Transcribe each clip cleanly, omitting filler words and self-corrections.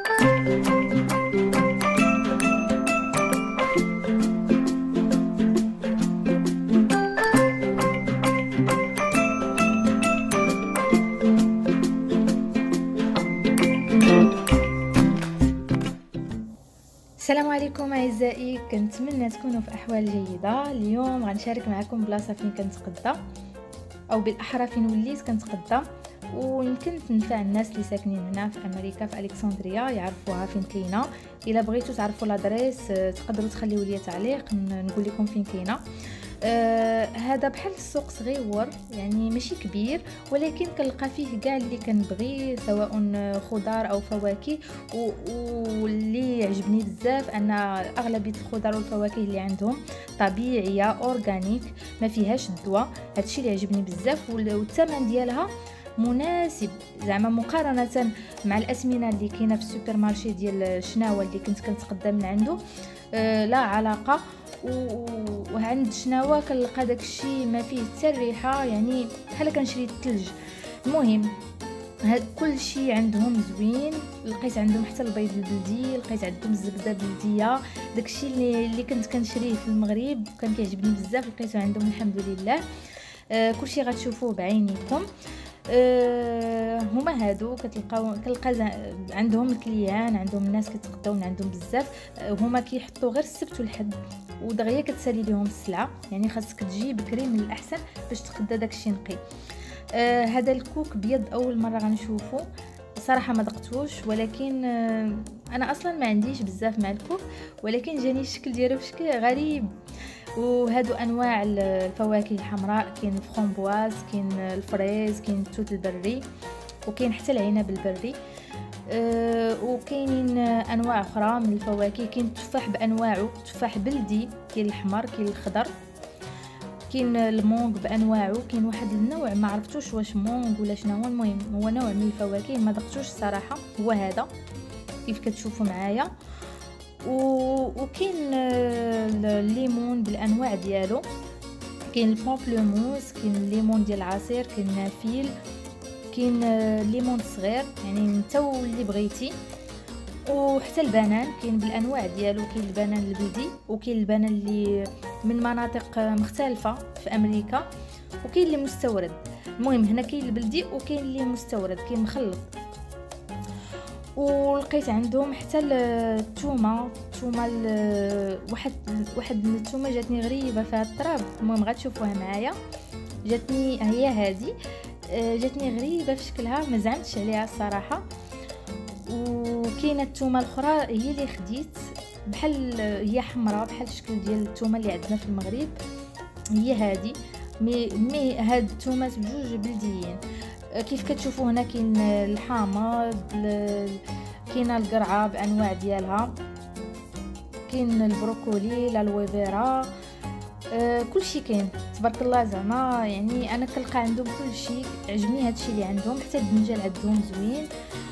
السلام عليكم اعزائي، كنتمنى تكونوا في احوال جيده. اليوم غنشارك معكم بلاصه فين كنتقدى، او بالاحرى فين وليت كنتقدى، ويمكن تنفع الناس اللي ساكنين هنا في امريكا في الكسندريا يعرفوها فين كاينه. الا بغيتوا تعرفوا لادريس تقدروا تخليوا لي تعليق نقول لكم فين كاينه. هذا بحال السوق صغيور، يعني ماشي كبير، ولكن كنلقى فيه كاع اللي كنبغي سواء خضار او فواكه. واللي يعجبني بزاف ان اغلبيه الخضار والفواكه اللي عندهم طبيعيه اورغانيك، ما فيهاش الدواء. هادشي اللي يعجبني بزاف، والثمن ديالها مناسب زعما مقارنه مع الاسمنه اللي كاينه في السوبر مارشي ديال شناوه اللي كنت كنتقدى من عنده. لا علاقه. وعند شناوه كنلقى داكشي ما فيه حتى الريحه، يعني بحال كنشري الثلج. المهم هاد كل شيء عندهم زوين. لقيت عندهم حتى البيض البلدي، لقيت عندهم الزبده بلديه، داكشي اللي كنت كنشريه في المغرب كان كيعجبني بزاف لقيته عندهم الحمد لله. كلشي غتشوفوه بعينيكم. هما هادو كتلقى عندهم الكليان، عندهم الناس كيتقداو من عندهم بزاف. هما كيحطوا غير السبت والحد ودغيا كتسالي لهم السلعه، يعني خاصك تجي بكري من الاحسن باش تقدى داكشي نقي. هذا الكوك بيض اول مره غنشوفو صراحه، ما دقتوش، ولكن انا اصلا ما عنديش بزاف مع الكوك، ولكن جاني الشكل ديالو بشكل غريب. وهادو انواع الفواكه الحمراء، كاين الفرامبواز، كاين الفريز، كاين التوت البري، وكاين حتى العنب البري. وكاينين انواع اخرى من الفواكه. كاين التفاح بانواعه، تفاح بلدي، كاين الاحمر، كاين الخضر، كاين المونغ بانواعه. كاين واحد النوع ما عرفتوش واش مونغ ولا شنو هو، المهم هو نوع من الفواكه ما دقتوش الصراحه، هو هذا كيف كتشوفوا معايا. وكاين الليمون بالانواع ديالو، كاين البامبلوموس، كاين الليمون ديال العصير، كاين النافيل، كاين الليمون الصغير، يعني انت واللي بغيتي. وحتى البنان كاين بالانواع ديالو، كاين البنان البلدي، وكاين البنان اللي من مناطق مختلفه في امريكا، وكاين اللي مستورد. المهم هنا كاين البلدي وكاين اللي مستورد، كاين مخلط. ولقيت عندهم حتى الثومه واحد من الثومه جاتني غريبه فيها التراب. المهم غتشوفوها معايا، جاتني هي هذه، جاتني غريبه في شكلها، ما زعمتش عليها الصراحه. وكاينه الثومه الاخرى هي اللي خديت بحال هي حمراء بحال الشكل ديال الثومه اللي عندنا في المغرب، هي هذه. مي هاد الثومات بجوج بلديين. كيف كتشوفوا هنا كاين الحامض، كاينه القرعه بانواع ديالها، كاين البروكولي، الالوفيرا، كلشي كاين تبارك الله. زعما يعني انا كنلقى عندهم كلشي، عجبني هادشي اللي عندهم. حتى الدنجال عندهم زوين.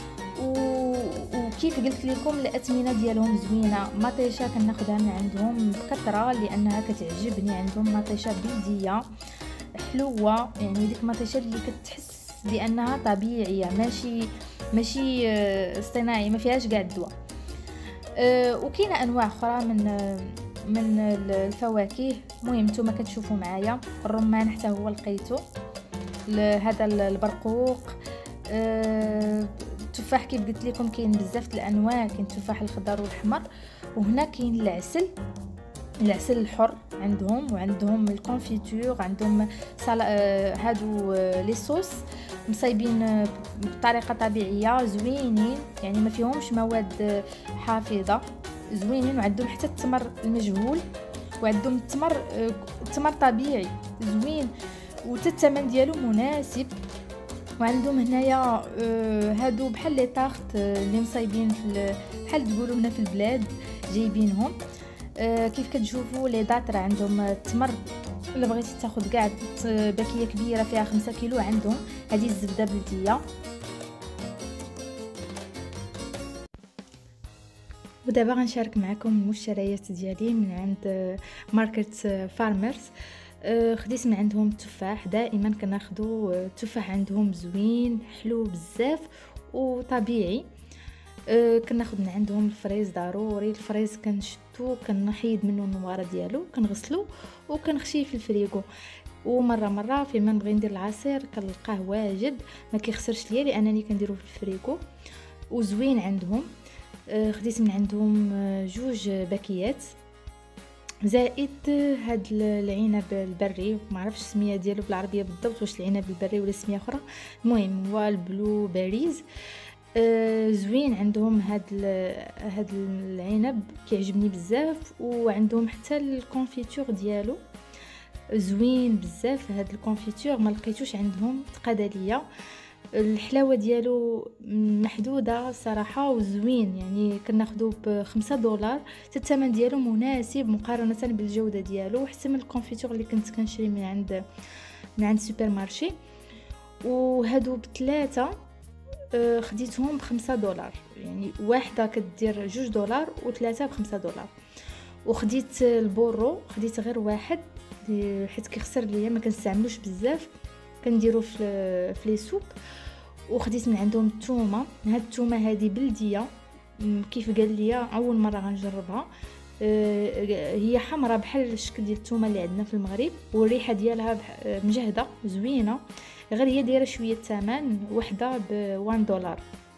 وكيف قلت لكم الاثمنه ديالهم زوينه. مطيشه كناخذها من عندهم بكثره لانها كتعجبني. عندهم مطيشه بلديه حلوه، يعني ديك المطيشه اللي كتحس بانها طبيعيه، ماشي اصطناعي، ما فيهاش كاع الدواء. وكاينه انواع اخرى من الفواكه. المهم نتوما كتشوفوا معايا الرمان حتى هو لقيته، هذا البرقوق، التفاح كيف قلت لكم كاين بزاف الانواع، كاين التفاح الخضر والحمر. وهنا كاين العسل الحر عندهم، وعندهم الكونفيتور، عندهم هادو لي صوص مصايبين بطريقه طبيعيه زوينين، يعني ما فيهمش مواد حافظه، زوينين. وعندهم حتى التمر المجهول، وعندهم التمر طبيعي زوين، وحتى الثمن ديالو مناسب. وعندهم هنايا هادو بحال لي طارت اللي مصايبين بحال تقولوا هنا في البلاد جايبينهم. كيف كتشوفوا لي دات راه عندهم التمر، الا بغيتي تاخذ كاع باكيه كبيره فيها 5 كيلو عندهم. هذه الزبده بلديه. ودابا غنشارك معكم المشتريات ديالي من عند ماركت فارمرز. خديت من عندهم التفاح. دائما كناخذوا التفاح عندهم زوين حلو بزاف وطبيعي. كناخد من عندهم الفريز ضروري. الفريز كنشدو كنحيد منه النواره ديالو كنغسلو وكنخشيه في الفريغو. ومره فيما نبغي ندير العصير كنلقاه واجد ما كيخسرش ليا لانني كنديروه في الفريغو وزوين عندهم. خديت من عندهم جوج باكيات زائد هاد العنب البري، ما عرفتش السميه ديالو بالعربيه بالضبط واش العنب البري ولا سميه اخرى. المهم هو البلو باريز. زوين عندهم هاد العنب كيعجبني بزاف. وعندهم حتى الكونفيتور ديالو زوين بزاف. هاد الكونفيتور ما لقيتوش عندهم، تقاد ليا. الحلاوه ديالو محدوده صراحه وزوين، يعني كناخذو $5. الثمن ديالو مناسب مقارنه بالجوده ديالو، احسن من الكونفيتور اللي كنت كنشري من عند سوبر مارشي. وهادو بثلاثه خديتهم $5، يعني واحده كدير $2 وثلاثه $5. وخديت البورو خديت غير واحد حيت كيخسر ليا ما كنستعملوش بزاف، كنديرو في لي سوب. وخديت من عندهم الثومه. هاد الثومه هذه بلديه كيف قال لي اول مره غنجربها. هي حمراء بحال الشكل ديال الثومه اللي عندنا في المغرب، والريحه ديالها مجهده زوينه، غير هي دايره شويه الثمن، وحده $1.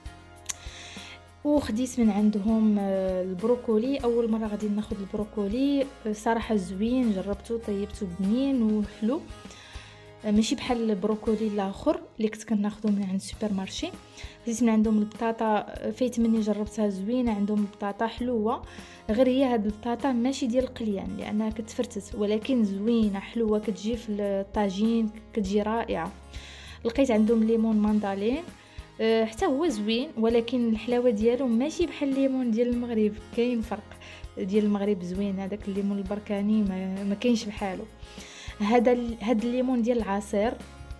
وخديت من عندهم البروكولي. اول مره غادي ناخذ البروكولي، صراحه زوين، جربته طيبته بنين وحلو، ماشي بحال البروكولي الاخر اللي كنت كناخذو من عند سوبر مارشي. خديت من عندهم البطاطا، فايت مني جربتها زوينه، عندهم البطاطا حلوه، غير هي هاد البطاطا ماشي ديال القليان لانها كتفرتت، ولكن زوينه حلوه، كتجي في الطاجين كتجي رائعه. لقيت عندهم ليمون ماندالين، حتى هو زوين، ولكن الحلاوه ديالو ماشي بحال الليمون ديال المغرب، كاين فرق. ديال المغرب زوين، هذاك الليمون البركاني ما كاينش بحاله. هاد الليمون ديال العصير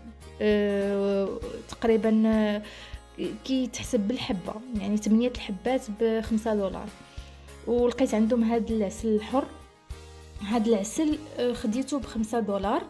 تقريبا كيتحسب بالحبه، يعني 8 الحبات $5. ولقيت عندهم هاد العسل الحر. هاد العسل خديته $5.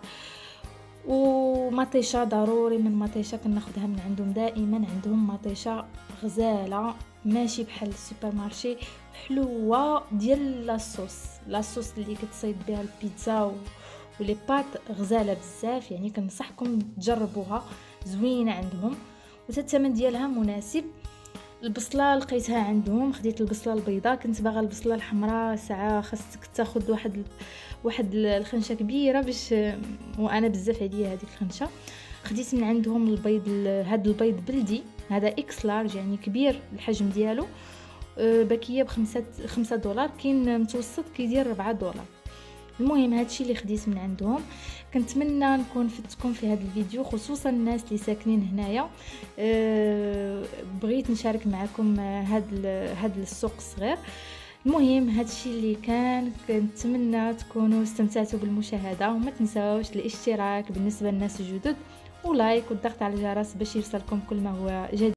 ومطيشه ضروري، من مطيشه كناخذها من عندهم دائما، عندهم مطيشه غزاله ماشي بحال السوبر مارشي، حلوه ديال لاصوص اللي كتصيد بها البيتزا ولي بات، غزاله بزاف، يعني كنصحكم تجربوها، زوينه عندهم والثمن ديالها مناسب. البصله لقيتها عندهم، خديت البصله البيضاء، كنت باغا البصله الحمراء، ساعه خاصك تاخذ واحد الخنشه كبيره باش، وانا بزاف عليا هذيك الخنشه. خديت من عندهم البيض، هذا البيض بلدي، هذا اكس لارج يعني كبير الحجم ديالو، باكيه $5. كاين متوسط كيدير $4. المهم هادشي اللي خديت من عندهم. كنتمنى نكون فدتكم في هذا الفيديو، خصوصا الناس اللي ساكنين هنايا. بغيت نشارك معكم هذا السوق الصغير. المهم هادشي اللي كنتمنى تكونوا استمتعتوا بالمشاهده، وما تنساوش الاشتراك بالنسبه للناس الجدد، ولايك والضغط على الجرس باش يوصلكم كل ما هو جديد.